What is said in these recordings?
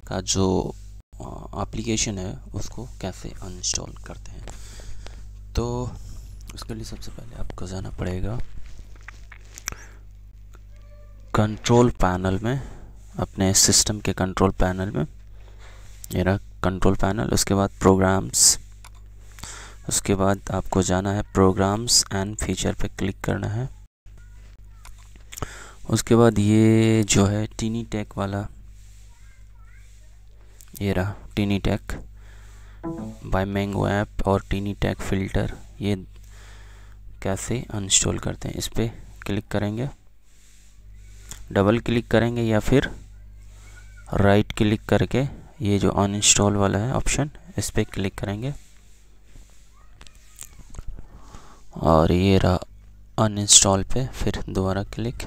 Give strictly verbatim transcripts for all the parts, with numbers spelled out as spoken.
का जो एप्लीकेशन है उसको कैसे अनइंस्टॉल करते हैं। तो उसके लिए सबसे पहले आपको जाना पड़ेगा कंट्रोल पैनल में, अपने सिस्टम के कंट्रोल पैनल में। ये रहा कंट्रोल पैनल। उसके बाद प्रोग्राम्स, उसके बाद आपको जाना है प्रोग्राम्स एंड फीचर पे क्लिक करना है। उसके बाद ये जो है टीनी टेक वाला, ये रहा Tiny Tech by Mango app और टीनी टेक फ़िल्टर, ये कैसे अनइंस्टॉल करते हैं। इस पर क्लिक करेंगे, डबल क्लिक करेंगे या फिर राइट क्लिक करके ये जो अनइंस्टॉल वाला है ऑप्शन, इस पर क्लिक करेंगे और ये रहा अनइंस्टॉल पे, फिर दोबारा क्लिक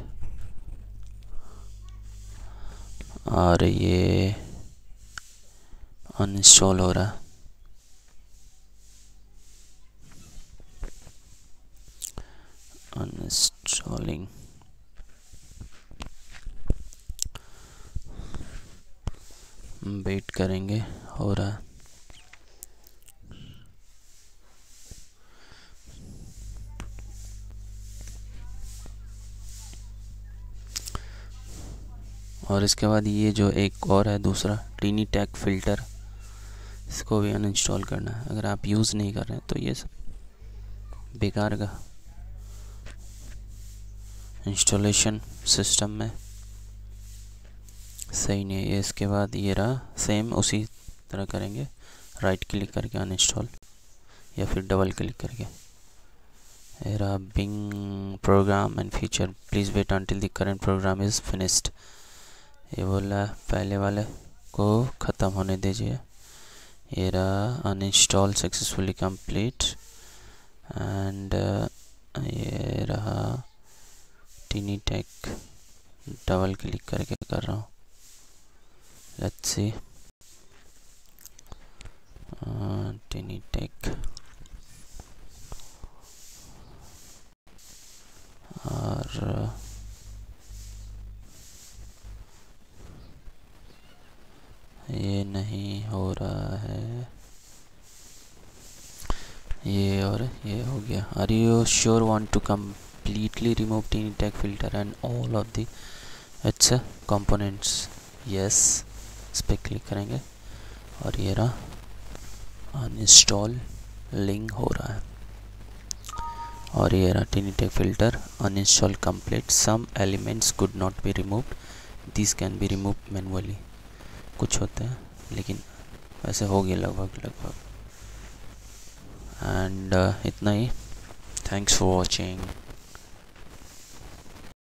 और ये अनइंस्टॉल हो रहा है। अनइंस्टॉलिंग, वेट करेंगे, हो रहा है। और इसके बाद ये जो एक और है दूसरा टीनी टेक फ़िल्टर, इसको भी अनइंस्टॉल करना है। अगर आप यूज़ नहीं कर रहे हैं तो ये सब बेकार का इंस्टॉलेशन सिस्टम में सही नहीं है ये। इसके बाद ये रहा सेम उसी तरह करेंगे, राइट क्लिक करके अनइंस्टॉल या फिर डबल क्लिक करके। ये रहा बिंग program and feature, please wait until the current program is finished. ये बोला पहले वाले को ख़त्म होने दीजिए। ये रहा अनइंस्टॉल सक्सेसफुली कंप्लीट एंड ये रहा टीनी टेक, डबल क्लिक करके कर रहा हूँ। लेट्स सी, टीनी टेक और ये नहीं हो रहा है, ये और ये हो गया। Are you sure want to completely remove Tiny Tech filter and all of the its components? yes, इस पर क्लिक करेंगे और ये रहा अनइंस्टॉल लिंक हो रहा है। और ये रहा Tiny Tech filter uninstall complete, some elements could not be removed, these can be removed manually। कुछ होते हैं लेकिन वैसे हो गया लगभग लगभग। एंड uh, इतना ही। Thanks for watching.